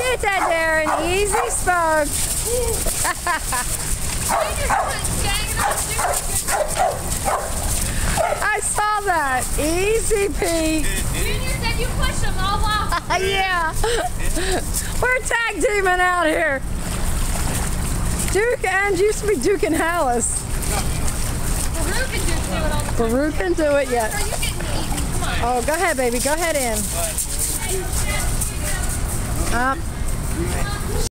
Get that, Darrin. Easy spoke. I saw that. Easy, Pete. Junior said you push them all off. Yeah. We're tag teaming out here. Duke and used to be Duke and Hallis. Farouk can do it, yes. Oh, go ahead, baby. Go ahead in.